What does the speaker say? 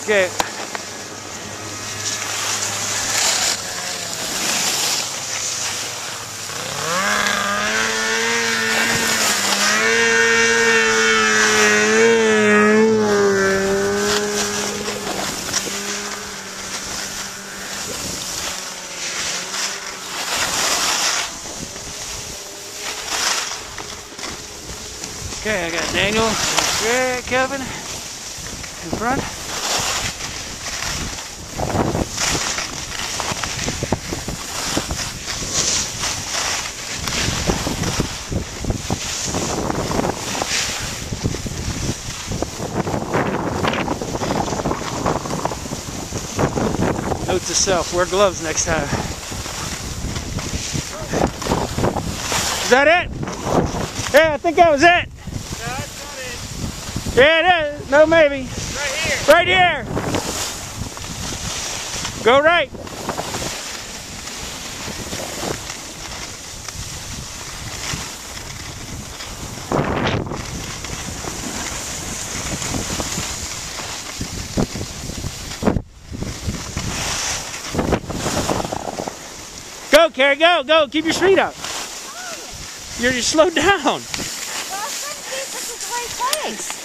Okay. Okay, I got Daniel, Kevin in front. Note to self, wear gloves next time. Is that it? Yeah, I think that was it. No, that's not it. Yeah, it is. No, maybe. Right here. Right here. Go right. Go, Carrie, go, go. Keep your speed up. You're slowed down. Well, I was trying to get to the right place.